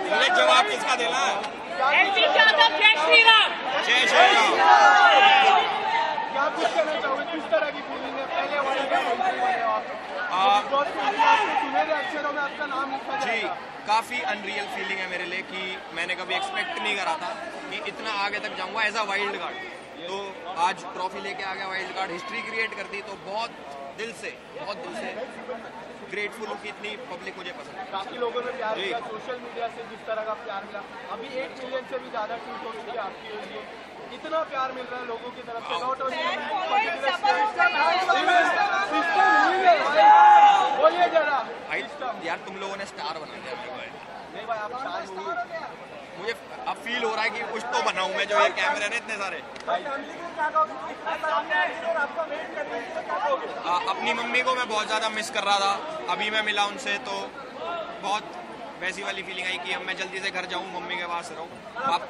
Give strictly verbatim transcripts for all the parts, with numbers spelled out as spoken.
मुझे जवाब किसका देना है? एलवी यादव, जय श्री राम। जय श्री राम। क्या कुछ कहना चाहोगे, किस तरह की फीलिंग है? पहले वर्ल्ड कप एंट्री बने हो आप, सुनहरे अक्षरों में आपका नाम लिखा जी, जाएगा। काफ़ी अनरियल फीलिंग है मेरे लिए कि मैंने कभी एक्सपेक्ट नहीं करा था कि इतना आगे तक जाऊंगा एज अ वाइल्ड कार्ड। तो आज ट्रॉफी लेके आ गया वाइल्ड कार्ड, हिस्ट्री क्रिएट कर दी, तो बहुत दिल से बहुत दिल से ग्रेटफुल हूँ कि इतनी पब्लिक मुझे पसंद है। काफी लोगों ने प्यार किया, सोशल मीडिया से जिस तरह का प्यार मिला, अभी एक मिलियन से भी ज्यादा ट्वीट हो चुकी है आपकी लिए, इतना प्यार मिल रहा है लोगों की तरफ से। नॉट ओनली बोलिए जरा यार, तुम लोगों ने स्टार बना दिया मेरे को। नहीं भाई, आप स्टार हो। मुझे अब फील हो रहा है कि कुछ तो बनाऊं मैं, जो ये कैमरे हैं इतने सारे। आ, अपनी मम्मी को मैं बहुत ज़्यादा मिस कर रहा था, अभी मैं मिला उनसे तो बहुत वैसी वाली फीलिंग आई कि अब मैं जल्दी से घर जाऊं, मम्मी के पास रहूं। आप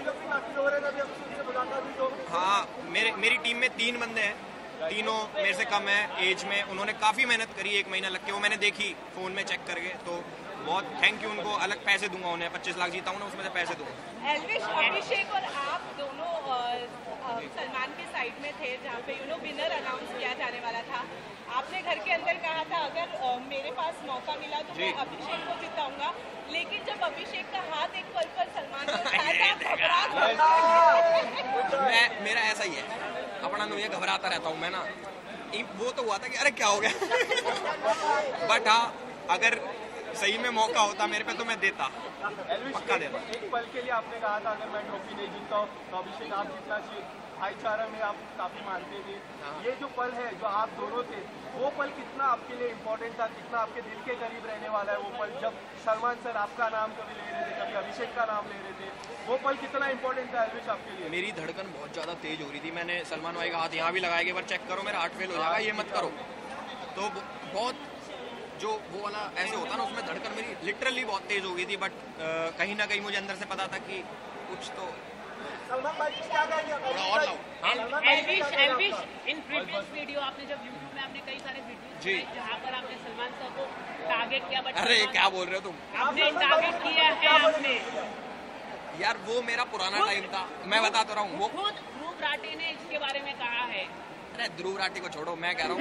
हाँ, मेरे मेरी टीम में तीन बंदे हैं, तीनों मेरे से कम है एज में। उन्होंने काफ़ी मेहनत करी, एक महीना लग के, वो मैंने देखी फ़ोन में चेक करके। तो बहुत थैंक यू उनको। अलग पैसे दूंगा उन्हें, पच्चीस लाख जीता हूँ ना, उसमें से पैसे दूंगा। एल्विश, अभिषेक और आप दोनों सलमान के साइड में थे जहाँ पे यू नो विनर अनाउंस किया जाने वाला था। आपने घर के अंदर कहा था अगर आ, मेरे पास मौका मिला तो मैं अभिषेक को जिताऊंगा, लेकिन जब अभिषेक का हाथ एक पल पर सलमान को उठाया था, आप घबरा गए। मैं मेरा ऐसा ही है, अपना नो ये घबराता रहता हूँ मैं ना। वो तो हुआ था कि अरे क्या हो गया बट हाँ, अगर सही में मौका होता मेरे पे तो मैं देता, पक्का देता। एक पल के लिए आपने कहा था अगर मैं ट्रॉफी नहीं जीतता हूँ तो अभिषेक आप जीतना चाहिए, भाईचारा में आप काफी मानते थे। ये जो पल है जो आप दोनों थे, वो पल कितना आपके लिए इम्पोर्टेंट था, कितना आपके दिल के करीब रहने वाला है वो पल, जब सलमान सर आपका नाम कभी ले रहे थे, कभी अभिषेक का नाम ले रहे थे, वो पल कितना इम्पोर्टेंट था एल्विश आपके लिए? मेरी धड़कन बहुत ज़्यादा तेज हो रही थी। मैंने सलमान भाई का हाथ यहाँ भी लगाया कि एक बार चेक करो मेरा हार्ट फेल हो जाएगा, ये मत करो। तो बहुत जो वो वाला ऐसे होता ना, उसमें धड़कन मेरी लिटरली बहुत तेज हो गई थी। बट कहीं ना कहीं मुझे अंदर से पता था कि कुछ तो थोड़ा और लाओ। एल्विश, एल्विश, इन प्रीवियस वीडियो आपने जब यूट्यूब में आपने कई सारे वीडियो जी, जहाँ पर आपने सलमान सर को टारगेट किया, बट अरे क्या बोल रहे हो तुम? आपने टारगेट किया है आपने। यार वो मेरा पुराना टाइम था, मैं बता तो रहा हूँ। वो खुद ध्रुव राठी ने इसके बारे में कहा है। अरे ध्रुव राठी को छोड़ो, मैं कह रहा हूँ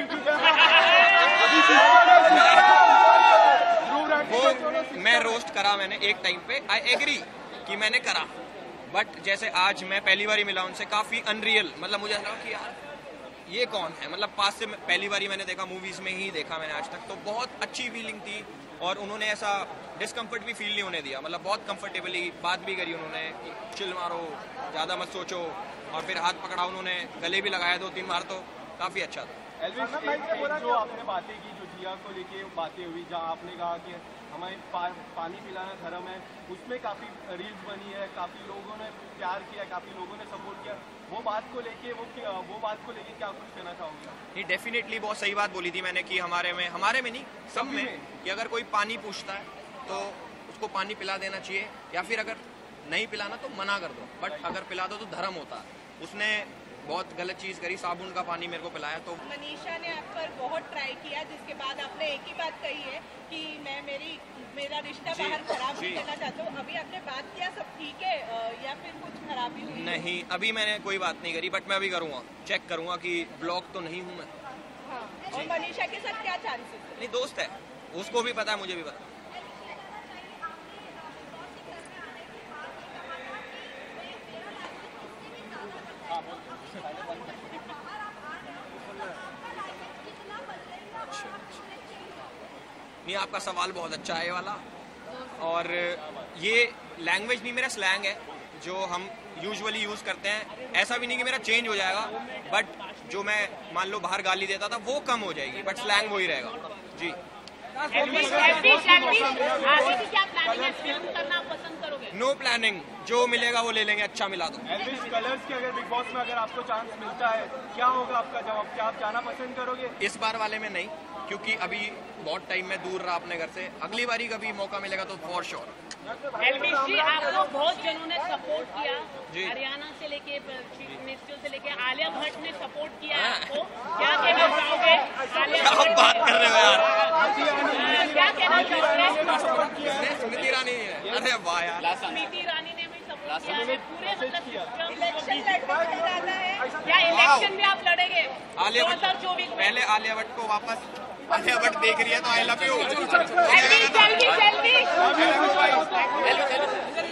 वो मैं रोस्ट करा मैंने एक टाइम पे, आई एग्री कि मैंने करा। बट जैसे आज मैं पहली बार मिला उनसे, काफ़ी अनरियल, मतलब मुझे लगा कि यार ये कौन है, मतलब पास से पहली बार मैंने देखा, मूवीज़ में ही देखा मैंने आज तक। तो बहुत अच्छी फीलिंग थी और उन्होंने ऐसा डिस्कम्फर्ट भी फील नहीं होने दिया, मतलब बहुत कंफर्टेबली बात भी करी उन्होंने कि चिल मारो, ज़्यादा मत सोचो, और फिर हाथ पकड़ा उन्होंने, गले भी लगाया दो तीन बार, तो काफ़ी अच्छा था। एल्विश, जो आपने बातें की, जो जिया को लेके बातें हुई, जहाँ आपने कहा कि हमें पा, पानी पिलाना धर्म है, उसमें काफ़ी रील्स बनी है, काफ़ी लोगों ने प्यार किया, काफ़ी लोगों ने सपोर्ट किया, वो बात को लेके वो वो बात को लेके क्या कुछ कहना चाहोगे? नहीं, डेफिनेटली बहुत सही बात बोली थी मैंने कि हमारे में हमारे में नहीं सब में कि अगर कोई पानी पूछता है तो उसको पानी पिला देना चाहिए, या फिर अगर नहीं पिलाना तो मना कर दो, बट अगर पिला दो तो धर्म होता है। उसने बहुत गलत चीज़ करी, साबुन का पानी मेरे को पिलाया। तो मनीषा ने आप पर बहुत ट्राई किया, जिसके बाद आपने एक ही बात कही है कि मैं मेरी मेरा रिश्ता बाहर खराब नहीं करना चाहता हूँ। अभी आपने बात किया, सब ठीक है या फिर कुछ खराबी हुई? नहीं, अभी मैंने कोई बात नहीं करी, बट मैं अभी करूँगा, चेक करूँगा कि ब्लॉक तो नहीं हूँ मैं। हाँ, और मनीषा के साथ क्या चांसेस? नहीं, दोस्त है, उसको भी पता है, मुझे भी पता है। नहीं, आपका सवाल बहुत अच्छा है ये वाला, और ये लैंग्वेज नहीं, मेरा स्लैंग है जो हम यूजुअली यूज़ करते हैं। ऐसा भी नहीं कि मेरा चेंज हो जाएगा, बट जो मैं मान लो बाहर गाली देता था वो कम हो जाएगी, बट स्लैंग वही रहेगा। जी, एल्विश, एल्विश, एल्विश, आगे की क्या प्लानिंग है? फिल्म करना पसंद करोगे? नो प्लानिंग, जो मिलेगा वो ले लेंगे, अच्छा मिला तो। एल्विश, कलर्स के अगर बिग बॉस में अगर आपको चांस मिलता है, क्या होगा आपका जवाब? क्या आप जाना पसंद करोगे? इस बार वाले में नहीं, क्योंकि अभी बहुत टाइम में दूर रहा अपने घर से। अगली बारी कभी मौका मिलेगा तो फॉर श्योर। एल्विश जी, आपको बहुत जनों ने सपोर्ट किया, हरियाणा से लेके चीफ मिनिस्टर से लेके आलिया भट्ट ने सपोर्ट किया आपको, क्या कहना चाहोगे? आलिया क्या बात कर रहे हो यार, क्या कहना चाहोगे? स्मृति ईरानी है, अरे वाह यार। किया है पूरे मतलब इलेक्शन लड़ने का इरादा है या इलेक्शन में आप लड़ेंगे आलिया दो भट्ट हजार चौबीस में? पहले आलिया भट्ट को वापस आलिया भट्ट देख रही है तो आई लव यू जल्दी जल्दी जल्दी